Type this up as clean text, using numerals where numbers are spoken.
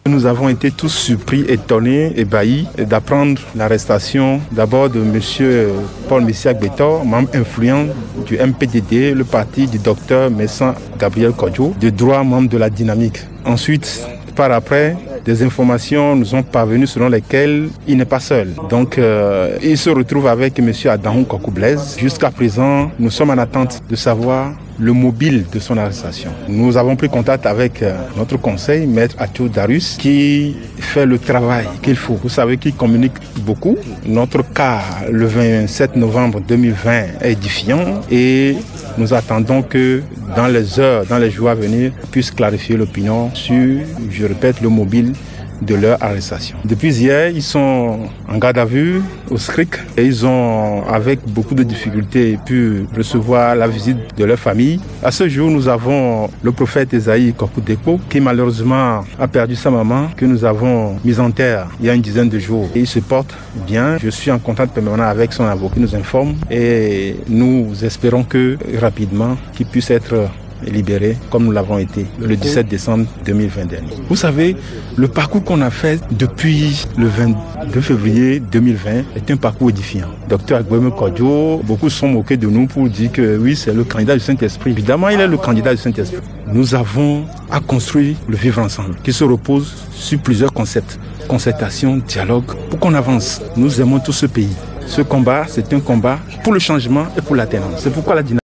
Nous avons été tous surpris, étonnés, ébahis d'apprendre l'arrestation d'abord de M. Paul Messiak-Betor, membre influent du MPDD, le parti du docteur Messan Gabriel Kodjo, de droit membre de la Dynamique. Ensuite, par après, des informations nous sont parvenues selon lesquelles il n'est pas seul. Donc, il se retrouve avec M. Adahou Kokoublez. Jusqu'à présent, nous sommes en attente de savoir le mobile de son arrestation. Nous avons pris contact avec notre conseil, Maître Atio Darus, qui fait le travail qu'il faut. Vous savez qu'il communique beaucoup. Notre cas, le 27 novembre 2020, est édifiant et nous attendons que dans les heures, dans les jours à venir, puisse clarifier l'opinion sur, je répète, le mobile de leur arrestation. Depuis hier, ils sont en garde à vue au SCRIC et ils ont, avec beaucoup de difficultés, pu recevoir la visite de leur famille. À ce jour, nous avons le prophète Esaïe Kokoudeko qui malheureusement a perdu sa maman, que nous avons mis en terre il y a une dizaine de jours. Et il se porte bien. Je suis en contact permanent avec son avocat qui nous informe et nous espérons que rapidement qu'il puisse être libéré comme nous l'avons été le 17 décembre 2020 dernier. Vous savez, le parcours qu'on a fait depuis le 22 février 2020 est un parcours édifiant. Docteur Agboueme Kodjo, beaucoup se sont moqués de nous pour dire que oui, c'est le candidat du Saint-Esprit. Évidemment, il est le candidat du Saint-Esprit. Nous avons à construire le vivre ensemble qui se repose sur plusieurs concepts. Concertation, dialogue, pour qu'on avance. Nous aimons tout ce pays. Ce combat, c'est un combat pour le changement et pour l'alternance. C'est pourquoi la dynamique